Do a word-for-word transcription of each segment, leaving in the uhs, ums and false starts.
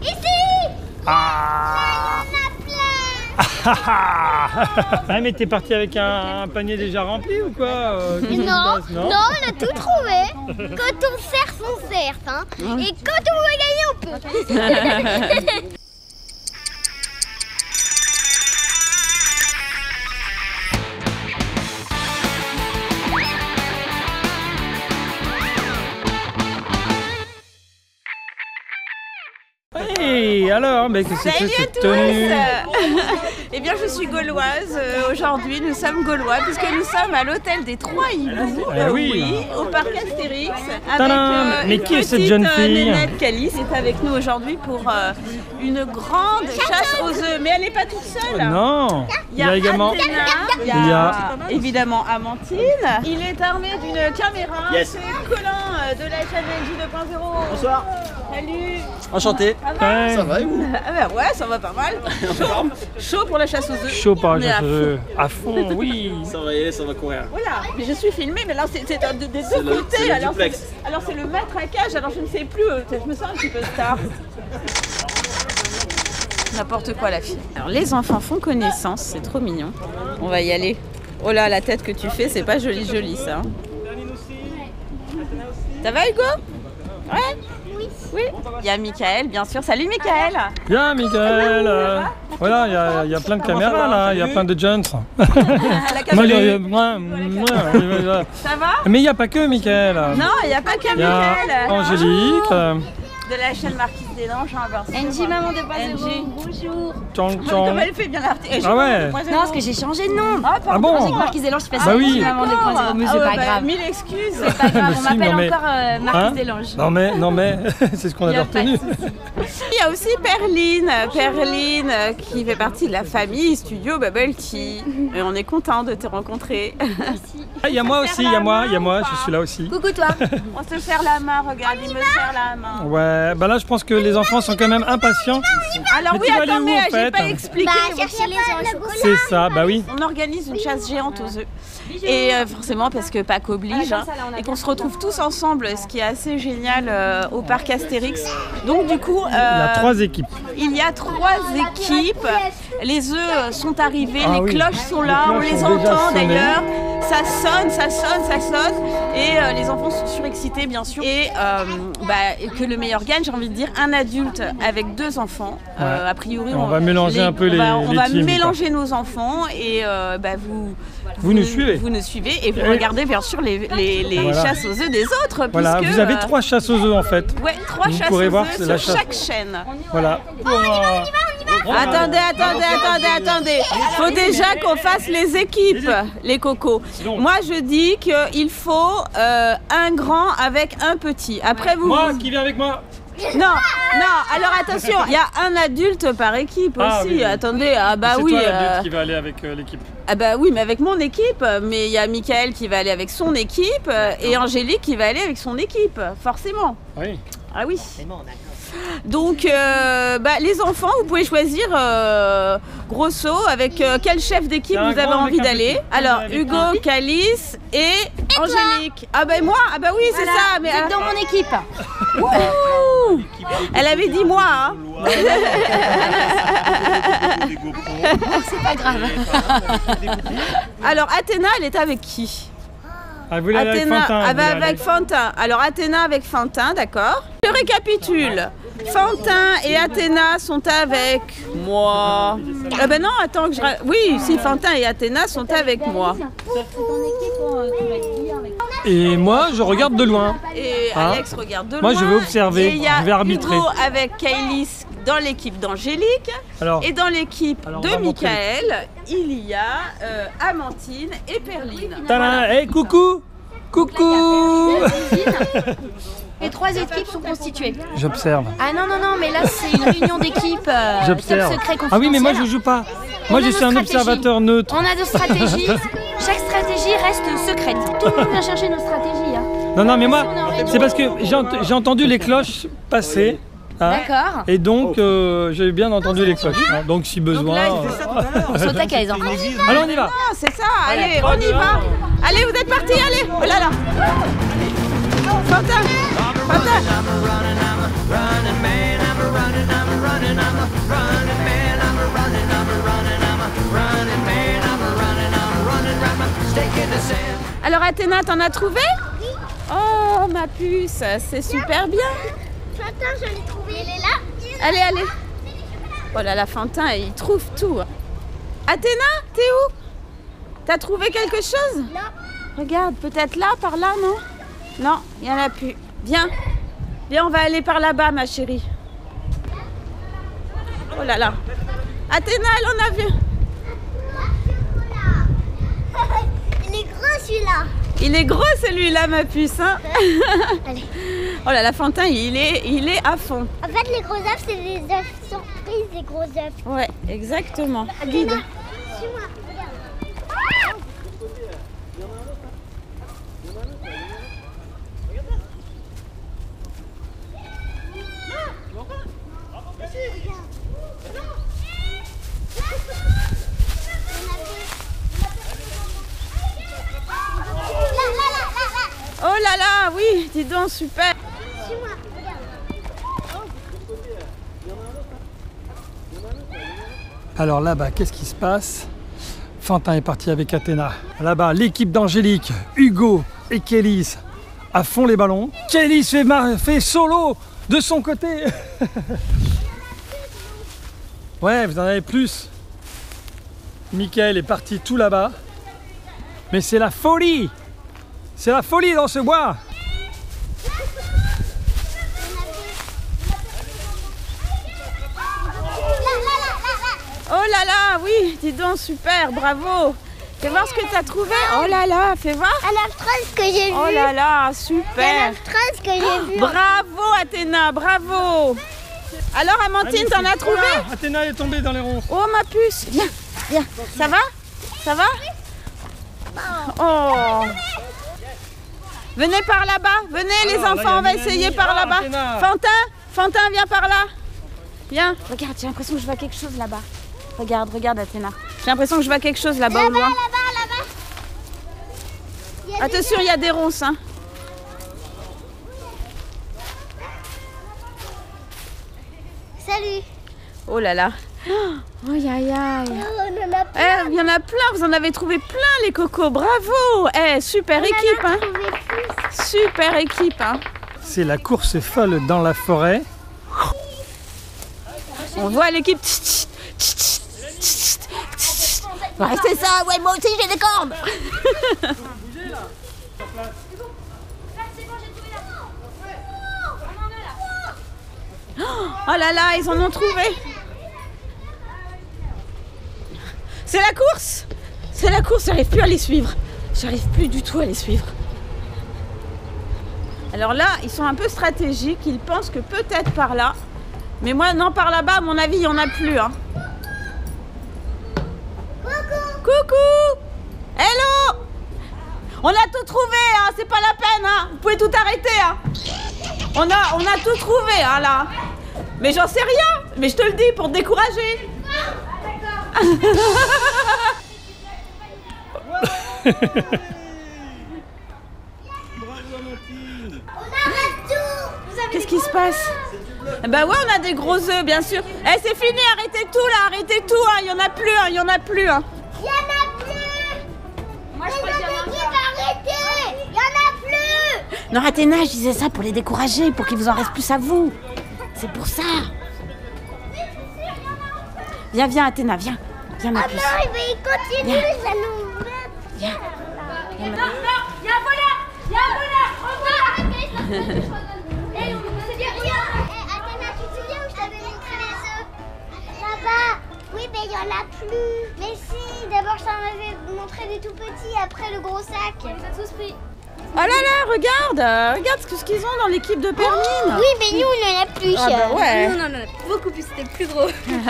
Ici. Ah. Il y en a plein. Ah, mais t'es parti avec un, un panier déjà rempli ou quoi euh, qu'est-ce qui se Non, passe, non, on a tout trouvé. Quand on cerce, on cerce. Hein. Et quand on veut gagner, on peut. Hey, alors, mais qu'est-ce que c'est Salut à cette tous. tenue? Eh bien, je suis gauloise. Euh, Aujourd'hui, nous sommes gaulois puisque nous sommes à l'hôtel des Trois Hiboux, Eh euh, oui. au parc Astérix. Avec Tadam. Mais une qui est cette petite, jeune euh, fille? Nénette Calice est avec nous aujourd'hui pour euh, une grande chasse aux œufs. Mais elle n'est pas toute seule. Non, Il y a, également. Athéna, il y a, Il y a- évidemment Amantine. Il est armé d'une caméra. Yes. C'est Colin euh, de la chaîne L J deux point zéro. Bonsoir. Salut. Enchanté. Ça va? Ouais. Ça va et vous? Ah bah ouais, ça va pas mal. Chaud, chaud pour la chasse aux œufs. Chaud par On est à exemple, fond. à fond, oui. Ça va y aller, ça va courir. Voilà, mais je suis filmée, mais là c'est c'est des deux C'est le- c'est côtés. le Alors duplex. c'est alors, c'est le matraquage, alors je ne sais plus, euh, je me sens un petit peu star. N'importe quoi la fille. Alors les enfants font connaissance, c'est trop mignon. On va y aller. Oh là, la tête que tu fais, c'est pas joli joli ça. hein. Ça va Hugo? Ouais? Oui. Oui. Il y a Michael, bien sûr. Salut Michael. Bien, Michael. euh, voilà, il y, a- il y a plein de caméras là, il y a plein de jeunes. La Moi, il y a- caméra. moi, moi, euh, Ça va? mais il n'y a pas que Michael. Non, il n'y a pas que Il y a Michael. Angélique, euh, De la chaîne Marquise des Langes, hein, Vincent. Angie, maman de Angie. Bonjour. Chang Comme Chang. elle fait bien l'artiste. Ah ouais. Non, parce que j'ai changé de nom. Ah, Ah pardon. bon? Angélique Marquise des Langes, je suis passée Bah à oui. Angie, maman deux point zéro, mais Ah c'est ouais, pas bah, grave. Mille excuses. C'est pas grave, Mais on si, m'appelle non, mais- encore euh, Marquise Hein des Langes. Non mais, non mais, c'est ce qu'on Y a avait pas de retenu. Il y a aussi Perline, Perline euh, qui fait partie de la famille Studio Bubble Tea. Et on est content de te rencontrer. Ah, il y a moi aussi, il y a moi, il y a moi, je suis là aussi. Coucou toi. On se serre la main, regarde, il me serre la main. Ouais, bah là je pense que les enfants sont quand même impatients. Alors Mais oui, tu vas aller attends, où, mais en j'ai fait pas expliqué. Bah, chercher les oiseaux. C'est ça, bah oui. On organise une chasse géante aux œufs. Et euh, forcément parce que Pâques oblige, hein, et qu'on se retrouve tous ensemble, ce qui est assez génial euh, au parc Astérix. Donc du coup, euh, Il y a trois équipes. il y a trois équipes. Les œufs sont arrivés, Ah les oui. cloches sont Les là, on cloches les sont déjà entend sonnées. d'ailleurs. Ça sonne, ça sonne, ça sonne. Et euh, les enfants sont surexcités bien sûr. Et euh, bah, que le meilleur gagne, j'ai envie de dire, un adulte avec deux enfants. Euh, Ouais. a priori, Et on va mélanger un peu on va, les- on les va teams, mélanger nos enfants et euh, bah, vous, Vous nous suivez. Vous nous suivez et vous Et- regardez bien sûr les, les, les Voilà. chasses aux œufs des autres. Voilà, puisque, vous avez euh, trois chasses aux œufs en fait. Ouais, trois Vous chasses pourrez aux voir, œufs c'est sur la chasse. chaque chaîne. Voilà. Attendez, attendez, attendez, attendez. Faut déjà qu'on fasse les équipes, les cocos. Donc. Moi, je dis qu'il faut euh, un grand avec un petit. Après, vous. Moi, vous- qui vient avec moi? Non, non. Alors attention, il y a un adulte par équipe Ah, aussi. oui, oui. Attendez, ah bah C'est oui. toi l'adulte euh, qui va aller avec euh, l'équipe. Ah bah oui, mais avec mon équipe. Mais il y a Michael qui va aller avec son équipe euh, et Angélique qui va aller avec son équipe, forcément. Oui. Ah oui. Donc, euh, bah, les enfants, vous pouvez choisir euh, grosso avec euh, quel chef d'équipe Un vous avez grand envie avec un d'aller. petit. Alors, Avec Hugo, un. Calice et, Angélique. Ah bah moi, ah bah oui, c'est ça. Mais Vous êtes dans mon équipe. Ouh, elle avait dit moi. Hein. C'est pas grave. Alors, Athéna, elle est avec qui? Ah, vous voulez aller avec Athéna, Fantin, ah vous bah, voulez aller- avec Fantin. Alors Athéna avec Fantin, d'accord. Je récapitule. Fantin et Athéna sont avec moi. Ah ben non, attends que je... ra- Oui, si Fantin et Athéna sont avec moi. Et moi, je regarde de loin. Et Hein Alex regarde de loin. Moi, je vais observer, Et il y a je vais arbitrer. Hugo avec Kailis dans l'équipe d'Angélique. Alors, Et dans l'équipe Alors, on de va montrer. Michael, il y a euh, Amantine et Perline. tadam, hey, coucou, coucou. Les trois équipes sont constituées. J'observe. Ah non, non, non, mais là c'est une réunion d'équipe. euh, top J'observe. secret Ah oui, mais moi je confidentiel. joue pas. Moi On je a suis nos un stratégies. observateur neutre. On a deux stratégies. Chaque stratégie reste secrète. Tout le monde vient chercher nos stratégies. hein. Non, non, mais moi, On est en réunion. c'est parce que j'ai ent- j'ai entendu les cloches passer. hein, D'accord. Et donc, euh, j'ai bien entendu les cloches. hein, donc, si besoin. là, il euh, On saute à les enfants. Allez, on y va. Ah, c'est ça, allez, on y va. Allez, vous êtes partis, allez. Oh là là. Fantin, Fantin. I'm a running, I'm a running man, I'm a running, I'm a Alors Athéna, t'en as trouvé? Oui. Oh ma puce, c'est super bien. Fantin, je l'ai trouvé. Elle est là. Allez, allez. Oh là là, Fantin, il trouve tout. Athéna, t'es où? T'as trouvé quelque chose? Non. Regarde, peut-être là, par là, non? Non, il n'y en a plus. Viens. Viens, on va aller par là-bas, ma chérie. Oh là là. Athéna, elle en a vu. Il est gros celui-là. Il est gros celui-là, ma puce. Hein. Allez. Oh là là, Fantin, il est, il est à fond. En fait, les gros œufs, c'est des œufs surprises, des gros œufs. Ouais, exactement. Guide. Suis-moi, regarde. Oh là là, oui, dis donc, super. Suis-moi, regarde. Alors là-bas, qu'est-ce qui se passe? Fantin est parti avec Athéna. Là-bas, l'équipe d'Angélique, Hugo et Kélis à fond les ballons. Kélis fait, mar- fait solo de son côté. Ouais, vous en avez plus. Mickaël est parti tout là-bas. Mais c'est la folie. C'est la folie dans ce bois. Oh là là, oui, dis donc, super, bravo. Fais voir ce que tu as trouvé. Oh là là, fais voir. Un œuf treize que j'ai vu. Oh là là, Un super. œuf treize que j'ai vu. Bravo Athéna, bravo. Alors Amandine, t'en as trouvé? Ah, Athéna est tombée dans les ronces. Oh ma puce, viens, viens. Ça va? Ça va? Oh. Venez par là-bas, venez les Alors, là, enfants, on il y a va essayer Mélanie. par Ah, là-bas. Athéna. Fantin, Fantin, viens par là. Viens. Regarde, j'ai l'impression que je vois quelque chose là-bas. Regarde, regarde Athéna. J'ai l'impression que je vois quelque chose là-bas au Là-bas, loin. là-bas, là-bas. Il y a des Attention, il y a des ronces. Hein. Salut. Oh là là. Oh, aïe aïe aïe. Oh, on en a plein. Eh, il y en a plein, vous en avez trouvé plein les cocos, bravo. Eh, super On en a équipe, hein. trouvé plus. Super équipe, hein. C'est la course folle dans la forêt. On voit l'équipe. Ouais, c'est ça, ouais, moi aussi j'ai des cordes. Oh là là, ils en ont trouvé. C'est la course. C'est la course, j'arrive plus à les suivre. J'arrive plus du tout à les suivre. Alors là, ils sont un peu stratégiques, ils pensent que peut-être par là. Mais moi, non, par là-bas, à mon avis, il n'y en a plus. Hein. Coucou. Coucou. Hello. On a tout trouvé, hein, c'est pas la peine. Hein. Vous pouvez tout arrêter. Hein. On a, on a tout trouvé, hein, là. Mais j'en sais rien. Mais je te le dis pour te décourager. Qu'est-ce qui se passe? Bah ouais, on a des gros œufs, bien sûr. Eh, c'est fini, arrêtez tout là, arrêtez tout. Hein. Il y en a plus, hein, il y en a plus. Hein. Il y en a plus. Moi, je crois qu'il y en a plus. Arrêtez. Il y en a plus. Non, Athéna, je disais ça pour les décourager, pour qu'il vous en reste plus à vous. C'est pour ça. Viens, viens, Athéna, viens. Viens, ma Ah puce. non, il continue, ça nous... Viens. Non, non, il y a un voleur. Il y a un voleur. Reviens. Eh, c'est bien, regarde. Eh, Athéna, tu te souviens où je t'avais montré les œufs? Là-bas. Oui, mais il n'y en a plus. Mais si, d'abord je t'en avais montré des tout petits, après le gros sac. On les a tous pris. Oh là là, regarde, euh, regarde ce que- ce qu'ils ont dans l'équipe de Permine. Oui, mais nous, on en a plus. Ah bah ouais. Non, non, non, beaucoup plus, c'était plus gros.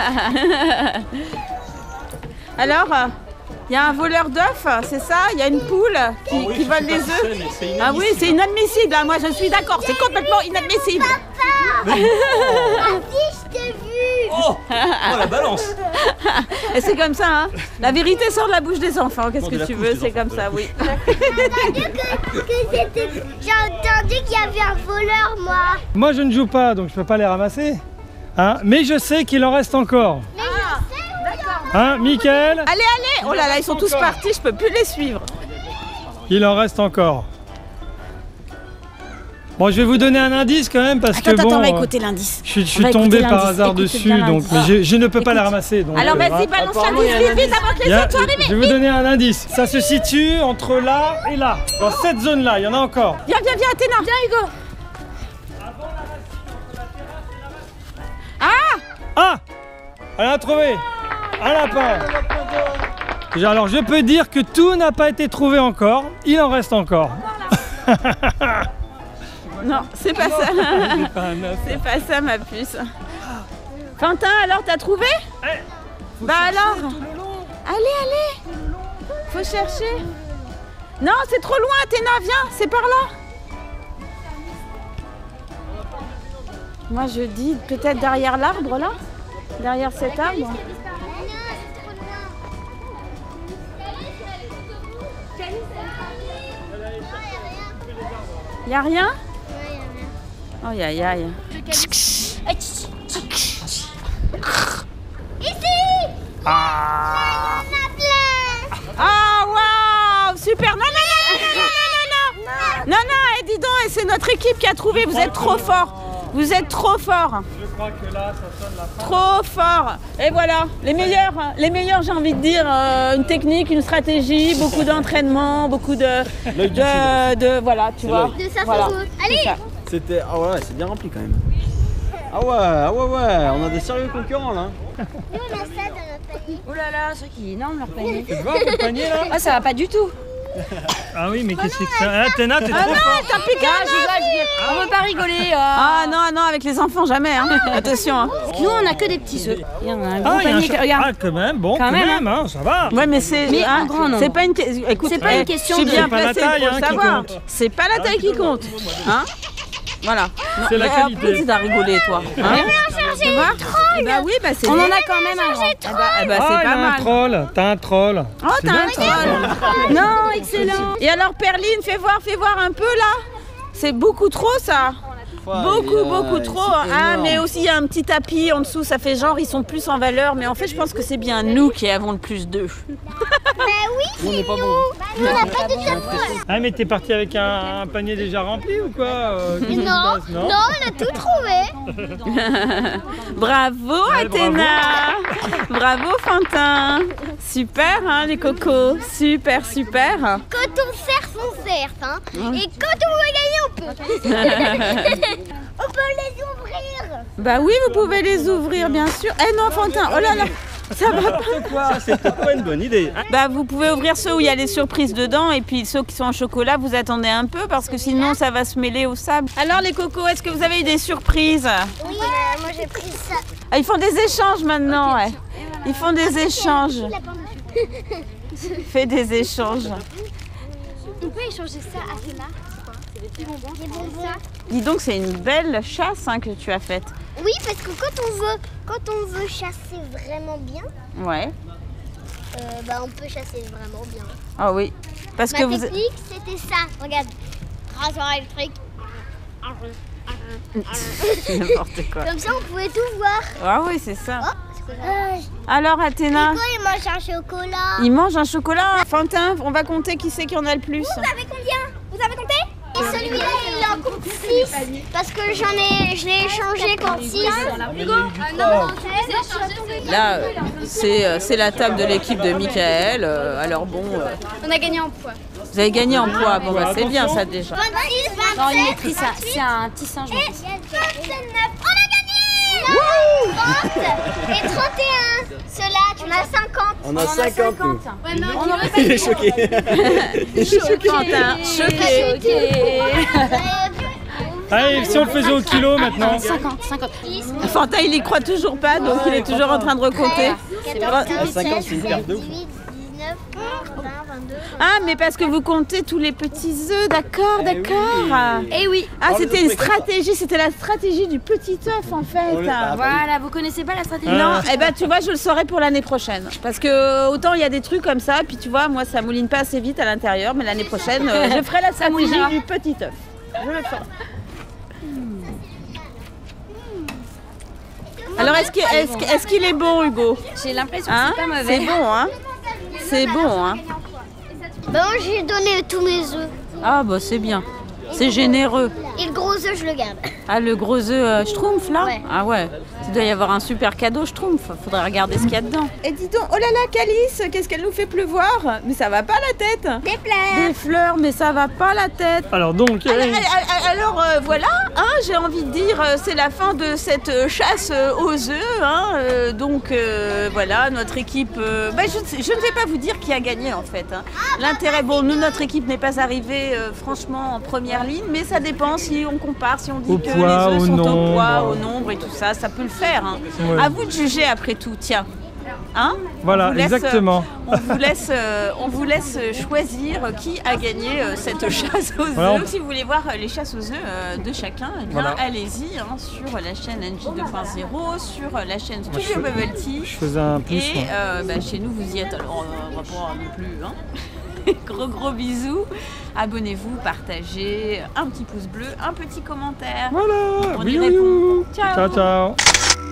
Alors, il y a un voleur d'œufs, c'est ça? Il y a une poule qui, qui vole les œufs. Ah oui, c'est inadmissible, hein. Moi je suis d'accord, c'est complètement inadmissible. Ah, si, je t'ai vu. Oh, oh la balance. Et c'est comme ça, hein. La vérité sort de la bouche des enfants, qu'est-ce Non, de que la tu couche veux, des c'est enfants, comme de ça, la oui. J'ai entendu que, que c'était... J'ai entendu qu'il y avait un voleur, moi. Moi je ne joue pas donc je peux pas les ramasser. Hein, mais je sais qu'il en reste encore. Mais je sais où il y a. Hein, Mickaël? Allez, allez. Oh là là, ils sont tous partis, je peux plus les suivre. Il en reste encore. Bon, je vais vous donner un indice quand même parce Attends, que attends, bon, on va euh, écouter l'indice. je, suis- je On suis va tombé écouter par l'indice. hasard Écoutez dessus, bien donc l'indice. mais je, je ne peux pas la Écoute. ramasser. Donc, Alors euh, vas-y, voilà. balance Apparemment, il y a l'indice un vite, vite, avant que Il y les a- autres soient arrivés. je vais vous donner un indice. Ça se situe entre là et là. Dans cette zone-là, il y en a encore. Viens, viens, viens, Athéna. Viens, Hugo. Ah, Ah, elle a trouvé un lapin. Alors je peux dire que tout n'a pas été trouvé encore. Il en reste encore. non, c'est pas ça. C'est pas ça, ma puce. Quentin, alors t'as trouvé? Bah alors. Allez, allez. Faut chercher. Non, c'est trop loin, Athéna, viens, c'est par là. Moi je dis peut-être derrière l'arbre là. Derrière cet arbre. Y a rien? Oh aïe aïe. Ici. Ah. On a plein. Ah waouh, super. Non non non non non non non. Non non, et dis donc, et c'est notre équipe qui a trouvé. Vous êtes trop fort. Vous êtes trop fort. Je crois que là, ça sonne la fin. Trop fort. Et voilà, les meilleurs, les meilleurs, j'ai envie de dire, euh, une technique, une stratégie, beaucoup d'entraînement, beaucoup de, de, de, voilà, tu vois. De sa Voilà. photo. Allez. C'est ça. C'était. Ah ouais, c'est bien rempli quand même. Ah ouais, ah ouais, ouais, on a des sérieux concurrents là. Nous on a ça dans notre panier. Oh là là, c'est vrai qu'il est énorme leur panier. Tu vois le panier là? Ah, ça va pas du tout. Ah oui, mais qu'est-ce que c'est? Ah, Athéna, t'es Ah trop non, fort. t'as piqué Ah, un je œuf. rigole, je rigole. On veut pas rigoler. euh. Ah non, non, avec les enfants, jamais, hein. Attention. Hein. Nous, on a que des petits œufs. Il y en a un gros Ah, il y a un panier. chat- Regarde. ah, quand même, bon, Quand quand, même, même, hein, ça va. Ouais, mais c'est Mais hein, un grand nombre. c'est pas une que- écoute, C'est pas une eh, question je suis de- bien C'est pas la placée taille, pour hein, le qui savoir. compte. C'est pas la taille qui compte, hein. Voilà. C'est la Mais qualité. après, tu t'as rigolé, toi. Hein tu vois Eh bah oui, bah c'est On en bien. a quand même un grand. Eh bah, eh bah, Ah, c'est il y pas a un mal. troll. T'as un troll. Oh, C'est t'as bien, un ça. troll. Non, excellent. Et alors, Perline, fais voir, fais voir un peu là. C'est beaucoup trop ça. Beaucoup, beaucoup trop. Ah, mais aussi il y a un petit tapis en dessous, ça fait genre ils sont plus en valeur, mais en fait je pense que c'est bien nous qui avons le plus d'œufs. Bah oui, On n'est pas bon. nous on n'a pas du tout. Ah, mais t'es parti avec un, un panier déjà rempli ou quoi? euh, qu'est-ce qui se Non, passe, non, on a tout trouvé. Bravo Ouais, Athéna. Bravo Fantin. Super hein les cocos, super super. Quand on sert, on sert. Hein. Et quand on veut gagner, on peut. On peut les ouvrir. Bah oui, vous pouvez les ouvrir bien sûr. Eh non Fantin, oh là là, ça va pas. Ça, c'est pas une bonne idée. Bah vous pouvez ouvrir ceux où il y a les surprises dedans et puis ceux qui sont en chocolat, vous attendez un peu parce que sinon ça va se mêler au sable. Alors les cocos, est-ce que vous avez eu des surprises? Oui, euh, moi j'ai pris ça. Ah, ils font des échanges maintenant, ouais. Ils font des échanges. Fais des échanges. On peut échanger ça à Athéna. Des bonbons. Des bonbons. Dis donc, c'est une belle chasse hein, que tu as faite. Oui, parce que quand on veut, quand on veut chasser vraiment bien, Ouais. euh, bah on peut chasser vraiment bien. Ah oui. Parce Ma que vous. technique, c'était ça. Regarde, rasoir électrique. N'importe quoi. Comme ça, on pouvait tout voir. Ah oui, c'est ça. Oh, c'est quoi ça? Alors, Athéna, Nico, il mange un chocolat. il mange un chocolat. Fantin, on va compter qui c'est qui en a le plus. Vous avez combien? Vous avez compté? Et celui-là, il en compte six. Parce que j'en ai, je l'ai échangé contre six. Là, euh, c'est euh, c'est la table de l'équipe de Michael. euh, alors bon, euh, On a gagné en poids. vous avez gagné en poids. Bon, bah c'est bien ça déjà. vingt-six, Non, il vingt-sept, maîtrise ça. C'est un petit singe. en plus. vingt-neuf. On a gagné! trente et trente et un. Ceux-là, tu en as cinquante. On a cinquante. nous. Ouais, non, On aurait Il est choqué. Fantin, choqué. Allez, si on le faisait au kilo maintenant. cinquante, cinquante. Fantin, il y croit toujours pas, donc il est toujours en train de recompter. À cinquante, c'est une perte de ouf. dix-huit, dix-neuf, vingt, vingt-deux. Ah, mais parce que vous comptez tous les petits œufs, d'accord, d'accord. Eh oui. Ah, c'était une stratégie, c'était la stratégie du petit œuf en fait. Voilà, vous connaissez pas la stratégie? Non, eh ben tu vois, je le saurai pour l'année prochaine. Parce que autant il y a des trucs comme ça, puis tu vois, moi ça mouline pas assez vite à l'intérieur, mais l'année prochaine, euh, je ferai la stratégie moulinera. du petit œuf. Je le ferai. Moi, Alors, est-ce qu'il est, qu est, qu'il est bon, Hugo? J'ai l'impression que Hein? c'est pas C'est mauvais. bon, hein? C'est bon, hein? Bah moi j'ai donné tous mes œufs. Ah, bah c'est bien. C'est généreux. Et le gros œuf, je le garde. Ah, le gros œuf euh, Schtroumpf, là? Ouais. Ah ouais. Il doit y avoir un super cadeau Schtroumpf. Faudrait regarder ce qu'il y a dedans. Et dis donc, oh là là, Calice, qu'est-ce qu'elle nous fait pleuvoir? Mais ça va pas la tête. Des fleurs. Des fleurs, mais ça va pas la tête. Alors donc, Alors, Alice, alors, alors, euh, voilà, hein, j'ai envie de dire, euh, c'est la fin de cette euh, chasse euh, aux œufs. Hein, euh, donc euh, voilà, notre équipe. euh, bah, je, ne sais- je ne vais pas vous dire qui a gagné en fait. Hein. L'intérêt, bon, nous, notre équipe n'est pas arrivée euh, franchement en première ligne, mais ça dépend si on compare, si on dit Au que poids, les œufs au sont nombre. au poids, au nombre et tout ça, ça peut le faire. Hein. Ouais. À vous de juger après tout, tiens. Hein? Voilà, On vous laisse, euh, exactement. On vous laisse, euh, on vous laisse choisir qui a gagné euh, cette chasse aux œufs. Voilà, on- Si vous voulez voir euh, les chasses aux œufs euh, de chacun, eh bien, Voilà. allez-y hein, sur la chaîne N J deux point zéro, sur euh, la chaîne Studio je- Bubble Tea. je faisais un plus. Et moi. euh, bah, chez nous, vous y êtes. Alors, euh, on va pas non plus. Hein. Gros gros bisous. Abonnez-vous, partagez, un petit pouce bleu, un petit commentaire. Voilà. On oui, y oui, répond. oui. Ciao. Ciao, ciao.